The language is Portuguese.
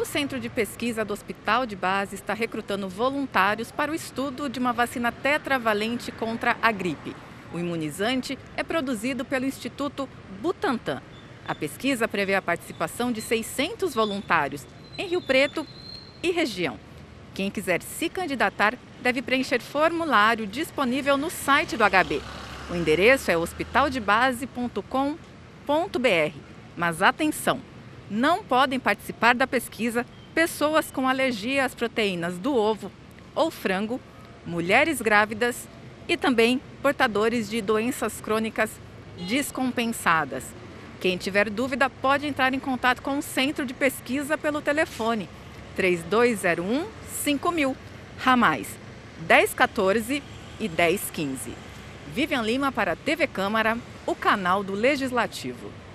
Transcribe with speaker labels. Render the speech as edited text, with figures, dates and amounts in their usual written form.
Speaker 1: Centro de Pesquisa do Hospital de Base está recrutando voluntários para o estudo de uma vacina tetravalente contra a gripe. O imunizante é produzido pelo Instituto Butantan. A pesquisa prevê a participação de 600 voluntários em Rio Preto e região. Quem quiser se candidatar deve preencher formulário disponível no site do HB. O endereço é hospitaldebase.com.br. Mas atenção! Não podem participar da pesquisa pessoas com alergia às proteínas do ovo ou frango, mulheres grávidas e também portadores de doenças crônicas descompensadas. Quem tiver dúvida pode entrar em contato com o Centro de Pesquisa pelo telefone 3201-5000, ramais 1014 e 1015. Vivian Lima para a TV Câmara, o canal do Legislativo.